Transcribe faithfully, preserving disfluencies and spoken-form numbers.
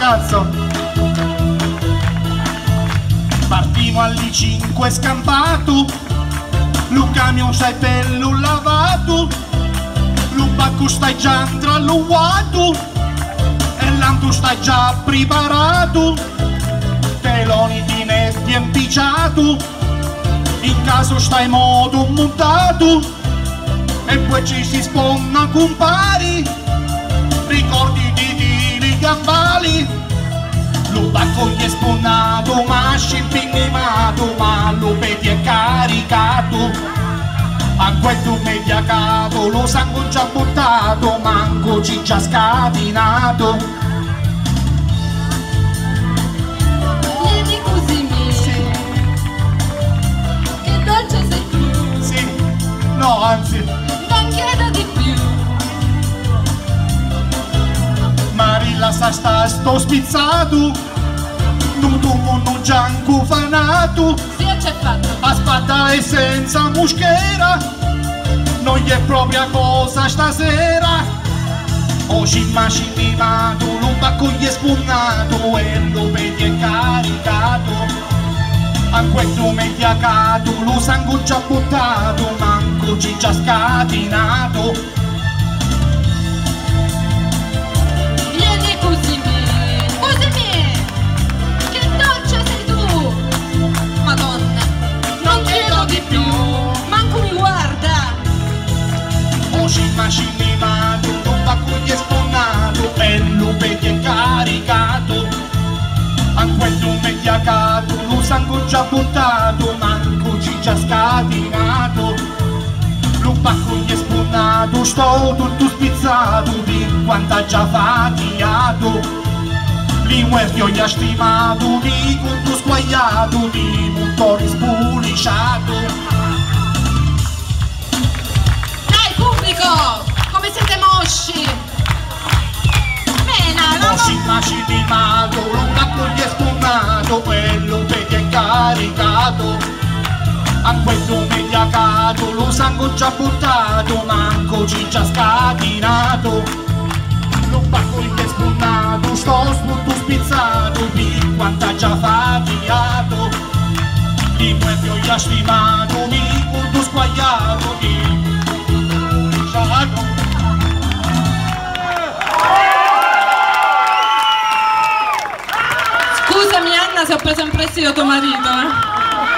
cazzo. Partimo alle cinque scampato, lo camion stai bello lavato, lo bacco stai già intralluato e l'anto stai già preparato, teloni di nebbia impicciato, in caso stai modo montato e poi ci si sponna compari, ricordi di tiri gambali, lo bacco gli è spunnato ma scimpinimato, ma lo vedi è caricato, anche tu media capo, lo sangue già buttato, manco ci già scatinato. Vieni così mi, Sì. che dolce sei tu, Sì, no anzi, non chiedo di più. Marilla sa sta sto spizzato, non tu non già incufanato, Sì, c'è fatto. a spada e senza muschera, non è propria cosa stasera. Oggi macinimato, lo bacco gli è spunnato e lo vedi è caricato, anche tu mediacato, lo sangue già buttato, manco ci già scatinato. Vieni così mi, così mi, che dolce sei tu, Madonna, non chiedo di più, manco mi guarda. Oggi macinimato, lo bacco gli è spunnato e lo vedi è caricato, anche tu mediacato, lo sangue già buttato, manco ci già scatinato. Lo bacco gli è spunnato, sto tutto spizzato di quanta già faticato, li muerto gli ha stimato, di tutto squagliato, di molto rispuliciato. Dai pubblico, come siete mosci. Mena, no, Oggi no. macinimato, lo bacco gli è spunnato, quello vedi è caricato, anche tu mediacato, lo sangue già buttato, manco ci già scatinato. Lo bacco gli è spunnato, sto spunto spizzato, di quanta già faticato, di muovio gli ha stimato, di punto squagliato, di sciato. Scusami Anna se ho preso in prestito tuo marito, eh.